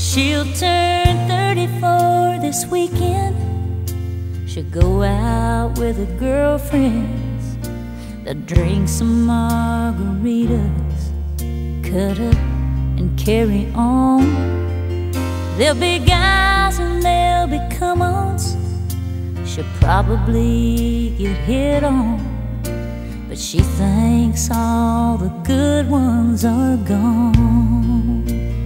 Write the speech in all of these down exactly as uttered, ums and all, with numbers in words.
She'll turn thirty-four this weekend. She'll go out with her girlfriends. They'll drink some margaritas, cut up and carry on. There'll be guys and there'll be come-ons. She'll probably get hit on, but she thinks all the good ones are gone.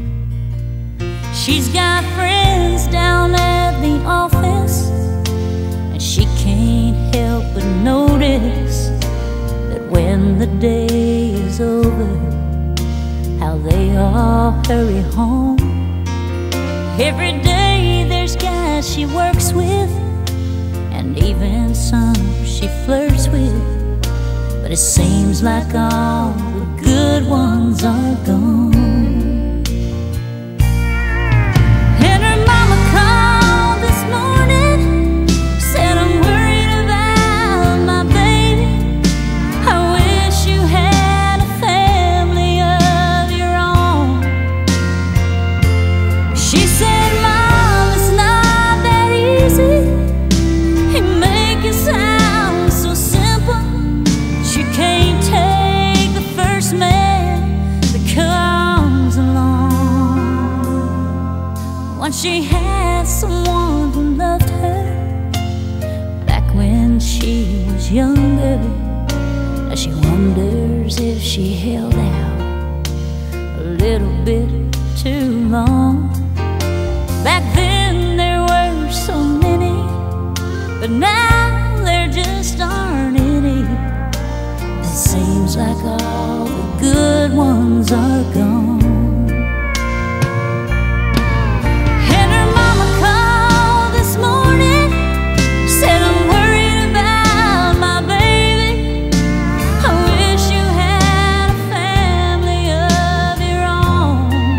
She's got friends down at the office, and she can't help but notice that when the day is over, how they all hurry home. Every day there's guys she works with, and even some she flirts with, but it seems like all the good ones are gone. And her mama called this morning, said, "I'm worried about my baby. I wish you had a family of your own." She said, "Mom, it's not that easy. You make it sound so simple, but you can't take the first man that comes along." Once she had someone who loved her back when she was younger. Now she wonders if she held out a little bit too long. Back then there were so many, but now there just aren't any. It seems like all the good ones are gone. And her mama called this morning, said, "I'm worried about my baby. I wish you had a family of your own."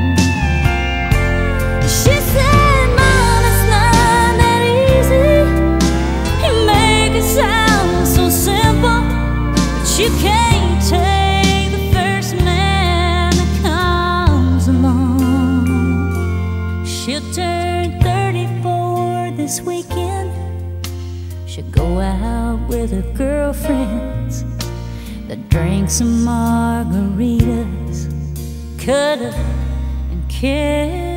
She said, "Mom, it's not that easy. You make it sound so simple, but you can't take the first man that comes along." She'll turn thirty-four this weekend. She'll go out with her girlfriends. They'll drink some margaritas, cut up and carry